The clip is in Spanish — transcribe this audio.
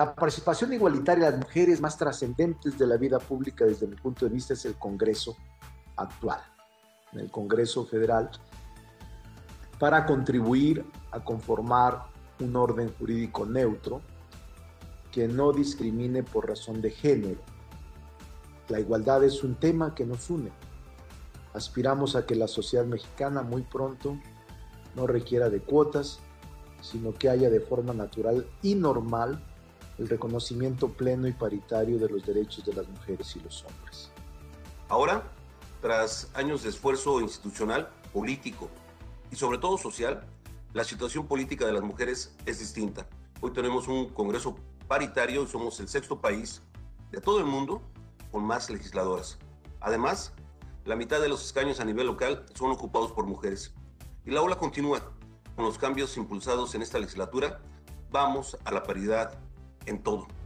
la participación igualitaria de las mujeres más trascendentes de la vida pública desde mi punto de vista es el Congreso actual, el Congreso Federal, para contribuir a conformar un orden jurídico neutro que no discrimine por razón de género. La igualdad es un tema que nos une. Aspiramos a que la sociedad mexicana muy pronto no requiera de cuotas, sino que haya de forma natural y normal el reconocimiento pleno y paritario de los derechos de las mujeres y los hombres. Ahora, tras años de esfuerzo institucional, político y sobre todo social, la situación política de las mujeres es distinta. Hoy tenemos un Congreso paritario y somos el sexto país de todo el mundo con más legisladoras. Además, la mitad de los escaños a nivel local son ocupados por mujeres. Y la ola continúa. Con los cambios impulsados en esta legislatura, vamos a la paridad en todo.